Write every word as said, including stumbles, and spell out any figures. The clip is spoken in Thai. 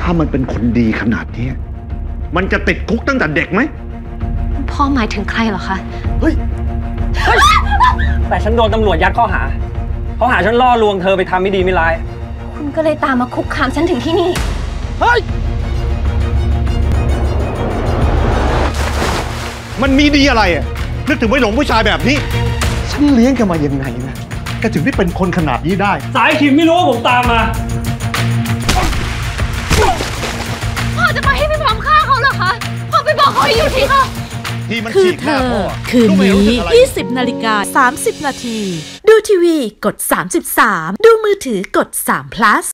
ถ้ามันเป็นคนดีขนาดนี้มันจะติดคุกตั้งแต่เด็กไหมพ่อหมายถึงใครเหรอคะเฮ้ยแต่ฉันโดนตำรวจยัดข้อหาข้อหาฉันล่อลวงเธอไปทำไม่ดีไม่ร้ายคุณก็เลยตามมาคุกคามฉันถึงที่นี่เฮ้ยมันมีดีอะไรอ่ะนึกถึงไม่หลงผู้ชายแบบนี้ฉันเลี้ยงแกมายังไงนะแกถึงได้เป็นคนขนาดนี้ได้สายขิมไม่รู้ว่าผมตามมาพ่อจะไปให้พี่บอมฆ่าเขาเหรอคะพ่อไปบอกเขาให้อยู่ที่เขาคือเธอคืนนี้ยี่สิบนาฬิกาสามสิบนาทีดูทีวีกดสามสิบสามดูมือถือกดสาม plus